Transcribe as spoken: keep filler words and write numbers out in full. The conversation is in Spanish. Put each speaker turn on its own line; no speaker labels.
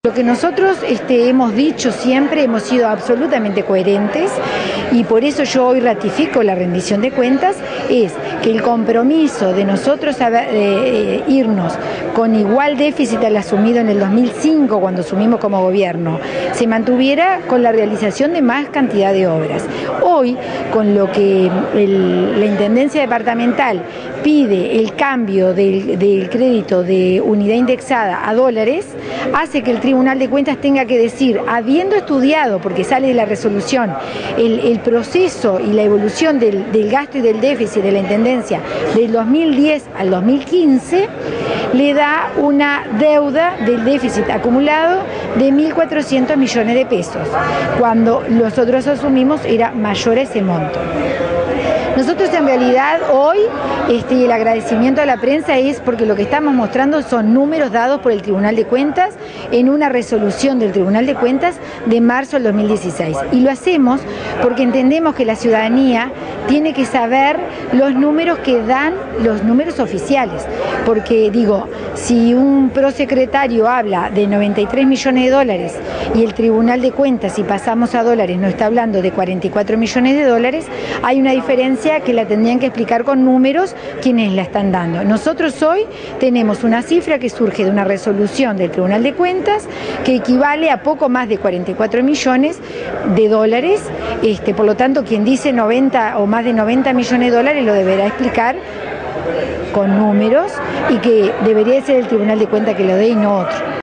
Lo que nosotros este, hemos dicho siempre, hemos sido absolutamente coherentes y por eso yo hoy ratifico la rendición de cuentas, es que el compromiso de nosotros eh, irnos con igual déficit al asumido en el dos mil cinco cuando asumimos como gobierno, se mantuviera con la realización de más cantidad de obras. Hoy, con lo que el, la Intendencia Departamental pide el cambio del, del crédito de unidad indexada a dólares, hace que el Tribunal de Cuentas tenga que decir, habiendo estudiado, porque sale de la resolución, el, el proceso y la evolución del, del gasto y del déficit de la Intendencia del dos mil diez al dos mil quince, le da una deuda del déficit acumulado de mil cuatrocientos millones de pesos, cuando nosotros asumimos era mayor a ese monto. Nosotros en realidad hoy este, el agradecimiento a la prensa es porque lo que estamos mostrando son números dados por el Tribunal de Cuentas en una resolución del Tribunal de Cuentas de marzo del dos mil dieciséis. Y lo hacemos porque entendemos que la ciudadanía tiene que saber los números que dan los números oficiales. Porque digo, si un prosecretario habla de noventa y tres millones de dólares y el Tribunal de Cuentas, si pasamos a dólares, no está hablando de cuarenta y cuatro millones de dólares, hay una diferencia que la tendrían que explicar con números quienes la están dando. Nosotros hoy tenemos una cifra que surge de una resolución del Tribunal de Cuentas que equivale a poco más de cuarenta y cuatro millones de dólares, este, por lo tanto quien dice noventa o más de noventa millones de dólares lo deberá explicar con números y que debería ser el Tribunal de Cuentas que lo dé y no otro.